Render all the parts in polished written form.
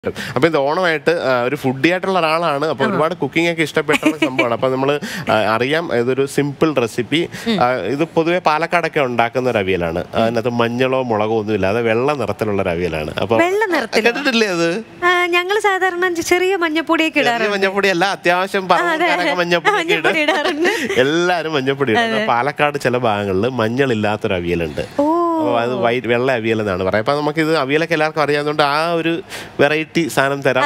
അപ്പൊ ഇത് ഓണമായിട്ട് ഒരു ഫുഡി ആയിട്ടുള്ള ഒരാളാണ്. അപ്പൊ ഒരുപാട് കുക്കിംഗ് ഒക്കെ ഇഷ്ടപ്പെട്ട സംഭവമാണ്. അപ്പൊ നമ്മൾ അറിയാം ഇതൊരു സിമ്പിൾ റെസിപ്പി. ഇത് പൊതുവെ പാലക്കാടൊക്കെ ഉണ്ടാക്കുന്ന ഒരു അവിയലാണ്. അതിനകത്ത് മഞ്ഞളോ മുളകോ ഒന്നും ഇല്ലാതെ വെള്ള നിറത്തിലുള്ള ഒരു അവിയലാണ്. അപ്പൊ കേട്ടിട്ടില്ലേ അത്? ഞങ്ങൾ സാധാരണ ചെറിയ മഞ്ഞപ്പൊടിയൊക്കെ ഇടാറുണ്ട്. മഞ്ഞപ്പൊടി അല്ല, അത്യാവശ്യം മഞ്ഞപ്പൊടി ഇടാറുണ്ട്. എല്ലാരും മഞ്ഞപ്പൊടി ഇടും. പാലക്കാട് ചില ഭാഗങ്ങളിൽ മഞ്ഞളില്ലാത്തൊരു അവിയലുണ്ട്. അത് വെള്ള അവിയൽ എന്നാണ് പറയാം. അപ്പൊ നമുക്ക് ഇത് അവിയലൊക്കെ എല്ലാവർക്കും അറിയാവുന്നതുകൊണ്ട് ആ ഒരു വെറൈറ്റി സാധനം തരാം.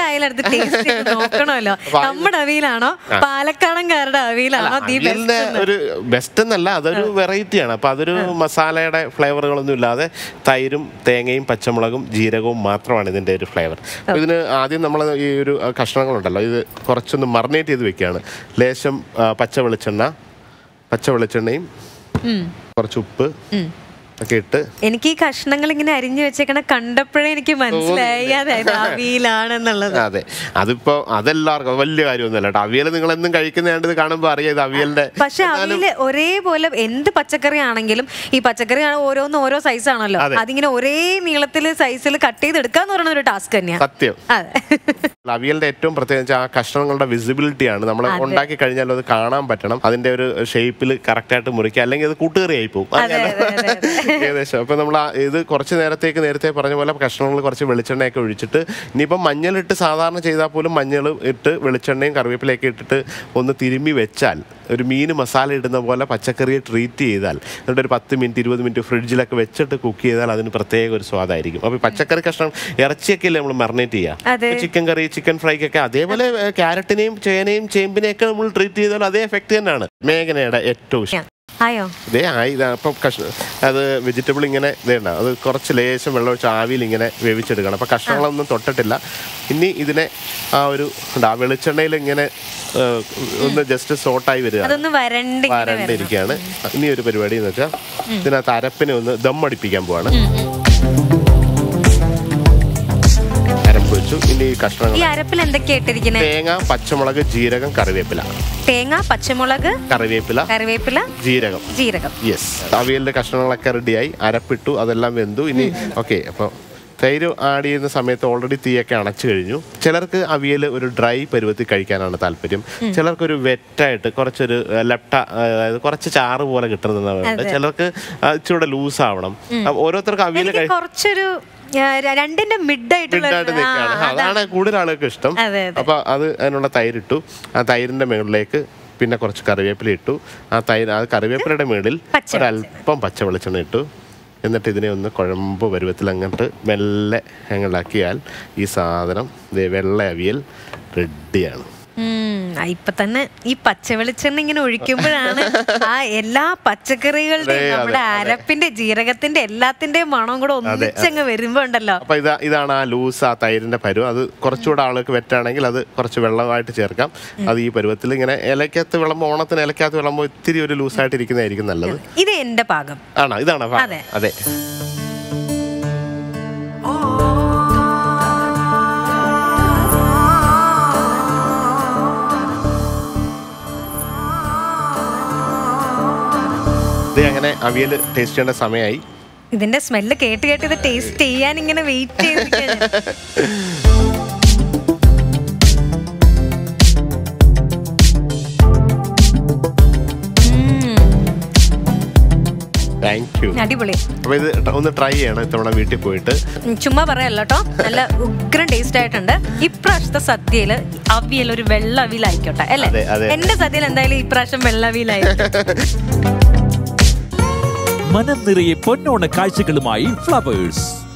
നോക്കണമല്ലോ നമ്മുടെ അവിയലാണോ പാലക്കാടൻകാരുടെ അവിയലാണോ? ഒരു ബെസ്റ്റ് എന്നല്ല, അതൊരു വെറൈറ്റിയാണ്. അപ്പൊ അതൊരു മസാലയുടെ ഫ്ലേവറുകളൊന്നും ഇല്ലാതെ തൈരും തേങ്ങയും പച്ചമുളകും ജീരകവും മാത്രമാണ് ഇതിന്റെ ഒരു ഫ്ലേവർ. ഇതിന് ആദ്യം നമ്മൾ ഈ ഒരു കഷ്ണങ്ങളുണ്ടല്ലോ, ഇത് കുറച്ചൊന്ന് മറിനേറ്റ് ചെയ്ത് വെക്കുകയാണ്. ലേശം പച്ച വെളിച്ചെണ്ണയും കുറച്ച് ഉപ്പ് ഒക്കെ ഇട്ട്. എനിക്ക് ഈ കഷ്ണങ്ങൾ ഇങ്ങനെ അരിഞ്ഞു വെച്ചേക്കണ കണ്ടപ്പോഴേ എനിക്ക് മനസ്സിലായി അവിയലാണെന്നുള്ളത്. അതെ, അതിപ്പോ അതെല്ലാവർക്കും വലിയ കാര്യമൊന്നുമല്ല കേട്ടോ. അവിയൽ നിങ്ങൾ എന്നും കഴിക്കുന്നതാണ്ട് ഇത് കാണുമ്പോൾ അറിയാം ഇത് അവിയലിന്റെ. പക്ഷെ അവിയല് ഒരേപോലെ എന്ത് പച്ചക്കറി ആണെങ്കിലും ഈ പച്ചക്കറി ഓരോന്നും ഓരോ സൈസ് ആണല്ലോ, അതിങ്ങനെ ഒരേ നീളത്തില് സൈസിൽ കട്ട് ചെയ്തെടുക്കാന്ന് പറയുന്ന ഒരു ടാസ്ക് തന്നെയാണ്. സത്യം. അവിയലിന്റെ ഏറ്റവും പ്രത്യേകിച്ച് ആ കഷ്ണങ്ങളുടെ വിസിബിലിറ്റിയാണ്. നമ്മൾ ഉണ്ടാക്കി കഴിഞ്ഞാൽ അത് കാണാൻ പറ്റണം. അതിന്റെ ഒരു ഷേപ്പിൽ കറക്റ്റ് ആയിട്ട് മുറിക്കുക, അല്ലെങ്കിൽ അത് കൂട്ടുകറിയായി പോകും ഏകദേശം. അപ്പൊ നമ്മൾ ഇത് കുറച്ച് നേരത്തെ പറഞ്ഞ പോലെ കഷ്ണങ്ങൾ കുറച്ച് വെളിച്ചെണ്ണയൊക്കെ ഒഴിച്ചിട്ട്, ഇനിയിപ്പം മഞ്ഞളിട്ട് സാധാരണ ചെയ്താൽ പോലും മഞ്ഞൾ ഇട്ട് വെളിച്ചെണ്ണയും കറിവേപ്പിലയൊക്കെ ഇട്ടിട്ട് ഒന്ന് തിരുമ്മി വെച്ചാൽ, ഒരു മീൻ മസാല ഇടുന്ന പോലെ പച്ചക്കറിയെ ട്രീറ്റ് ചെയ്താൽ, എന്നിട്ട് ഒരു 10 മിനിറ്റ് 20 മിനിറ്റ് ഫ്രിഡ്ജിലൊക്കെ വെച്ചിട്ട് കുക്ക് ചെയ്താൽ അതിന് പ്രത്യേക ഒരു സ്വാദായിരിക്കും. അപ്പൊ പച്ചക്കറി കഷ്ണം ഇറച്ചിയൊക്കെ അല്ലേ നമ്മൾ മറിനേറ്റ് ചെയ്യുക, ചിക്കൻ കറി ചിക്കൻ ഫ്രൈക്കൊക്കെ അതേപോലെ ക്യാരറ്റിനെയും ചേനയും ചേമ്പിനെയൊക്കെ നമ്മൾ ട്രീറ്റ് ചെയ്താൽ അതേ എഫക്ട് തന്നെയാണ്. മേഘനയുടെ ഏറ്റവും ഇഷ്ടം ഇതേ ആയി. അപ്പം അത് വെജിറ്റബിൾ ഇങ്ങനെ ഇതേണ്ട, അത് കുറച്ച് ലേശം വെള്ളം ഒഴിച്ച് ആവിയിൽ ഇങ്ങനെ വേവിച്ചെടുക്കണം. അപ്പം കഷ്ണങ്ങളൊന്നും തൊട്ടിട്ടില്ല. ഇനി ഇതിനെ ആ ഒരു വെളിച്ചെണ്ണയിൽ ഇങ്ങനെ ഒന്ന് ജസ്റ്റ് സോട്ടായി വരിക, വരണ്ടിരിക്കുകയാണ്. ഇനി ഒരു പരിപാടി എന്ന് വെച്ചാൽ ഇതിനകത്ത് അരപ്പിനെ ഒന്ന് ദമ്മടിപ്പിക്കാൻ പോവാണ്. ഇനി കഷ്ണങ്ങൾ, തേങ്ങ പച്ചമുളക് ജീരകം കറിവേപ്പില, ജീരകം. യെസ്, അവിയലിന്റെ കഷ്ണങ്ങളൊക്കെ റെഡിയായി, അരപ്പിട്ടു, അതെല്ലാം വെന്തു. ഇനി ഓക്കെ. അപ്പൊ തൈര് ആഡ് ചെയ്യുന്ന സമയത്ത് ഓൾറെഡി തീയൊക്കെ അണച്ചു കഴിഞ്ഞു. ചിലർക്ക് അവിയൽ ഒരു ഡ്രൈ പരുവത്തിൽ കഴിക്കാനാണ് താല്പര്യം. ചിലർക്കൊരു വെറ്റായിട്ട് കുറച്ചൊരു ലെപ്റ്റ, അതായത് കുറച്ച് ചാറ് പോലെ കിട്ടുന്നതാണ്. ചിലർക്ക് ഇച്ചിരി ലൂസ് ആവണം. ഓരോരുത്തർക്ക് അവിയൽ കുറച്ചൊരു രണ്ടിന്റെ മിഡായിട്ട് നിൽക്കുകയാണ്. അതാണ് കൂടുതൽ ആളുകൾക്ക് ഇഷ്ടം. അപ്പൊ അത് അതിനുള്ള തൈരിട്ടു. ആ തൈരിന്റെ മുകളിലേക്ക് പിന്നെ കുറച്ച് കറിവേപ്പില ഇട്ടു. ആ കറിവേപ്പിലയുടെ മുകളിൽ ഒരല്പം പച്ച വെളിച്ചെണ്ണ ഇട്ടു. എന്നിട്ട് ഇതിനെ ഒന്ന് കുഴമ്പ് പരുവത്തിൽ അങ്ങോട്ട് മെല്ലെ ഞങ്ങളാക്കിയാൽ ഈ സാധനം വെള്ള അവിയൽ റെഡിയാണ്. ഇപ്പൊ തന്നെ ഈ പച്ച വെളിച്ചെണ്ണ ഇങ്ങനെ ഒഴിക്കുമ്പോഴാണ് ആ എല്ലാ പച്ചക്കറികളുടെയും നമ്മുടെ അരപ്പിന്റെ ജീരകത്തിന്റെ എല്ലാത്തിന്റെയും മണം കൂടെ ഒന്നിച്ചങ്ങ് വരുമ്പോ ഉണ്ടല്ലോ. അപ്പൊ ഇതാണ് ആ ലൂസ്, ആ തൈരിന്റെ പരുവം. അത് കുറച്ചുകൂടെ ആളുകൾക്ക് വെറ്റാണെങ്കിൽ അത് കുറച്ച് വെള്ളമായിട്ട് ചേർക്കാം. അത് ഈ പരുവത്തിൽ ഇങ്ങനെ ഇലക്കകത്ത് വിളമ്പോ, ഓണത്തിന് ഇലക്കകത്ത് വിളമ്പോ ഇത്തിരി ഒരു ലൂസായിട്ട് ഇരിക്കുന്നതായിരിക്കും നല്ലത്. ഇത് എന്റെ പാകം ആണോ? ഇതാണോ? അതെ. അങ്ങനെ അവിയൽ ടേസ്റ്റ് ചെയ്യേണ്ട സമയമായി. ഇതിന്റെ സ്മെല്ല് കേട്ട് ഇത് ടേസ്റ്റ് ചെയ്യാൻ ഇങ്ങനെ വെയിറ്റ് ചെയ്തിരിക്കുകയാണ്. അടിപൊളി. അപ്പൊ ഇത് ഒന്ന് ട്രൈ ചെയ്യണം ഇത്തവണ വീട്ടിൽ പോയിട്ട്. ചുമ്മാ പറയല്ലോ കേട്ടോ, നല്ല ഉഗ്രം ടേസ്റ്റ് ആയിട്ടുണ്ട്. ഇപ്രാവശ്യത്തെ സദ്യയില് അവിയൽ ഒരു വെള്ള അവിയലായിക്കോട്ടെ അല്ലേ? എന്റെ സദ്യയിൽ എന്തായാലും ഇപ്രാവശ്യം വെള്ള അവിയലായിരിക്കും. മനം നിറയെ പൊന്നോണ കാഴ്ചകളുമായി ഫ്ലവേഴ്സ്.